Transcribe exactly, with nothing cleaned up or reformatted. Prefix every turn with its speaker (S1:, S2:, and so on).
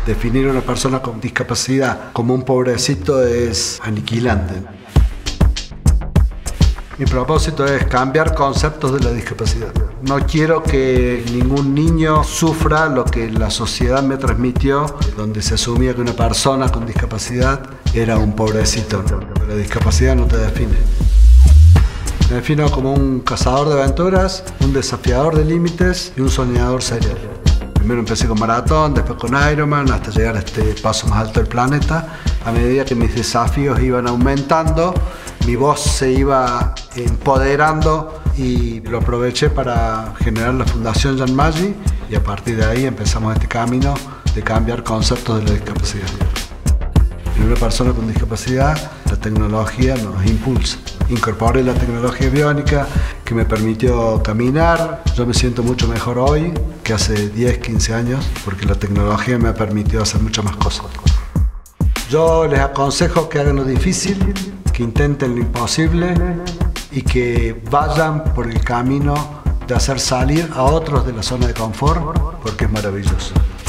S1: Definir a una persona con discapacidad como un pobrecito es aniquilante. Mi propósito es cambiar conceptos de la discapacidad. No quiero que ningún niño sufra lo que la sociedad me transmitió, donde se asumía que una persona con discapacidad era un pobrecito. La discapacidad no te define. Me defino como un cazador de aventuras, un desafiador de límites y un soñador serial. Primero empecé con maratón, después con Ironman, hasta llegar a este paso más alto del planeta. A medida que mis desafíos iban aumentando, mi voz se iba empoderando y lo aproveché para generar la Fundación Jan Maggi, y a partir de ahí empezamos este camino de cambiar conceptos de la discapacidad. En una persona con discapacidad, la tecnología nos impulsa. Incorporé la tecnología biónica que me permitió caminar. Yo me siento mucho mejor hoy que hace diez, quince años, porque la tecnología me ha permitido hacer muchas más cosas. Yo les aconsejo que hagan lo difícil, que intenten lo imposible y que vayan por el camino de hacer salir a otros de la zona de confort, porque es maravilloso.